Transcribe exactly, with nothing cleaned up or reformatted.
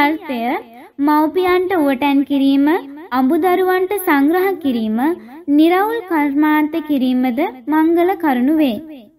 අර්ථය මව්පියන්ට උවටැන් කිරීම, අඹදරුවන්ට සංග්‍රහ කිරීම, නිරවුල් කර්මාන්ත කිරීමද මංගල කරුණු වේ.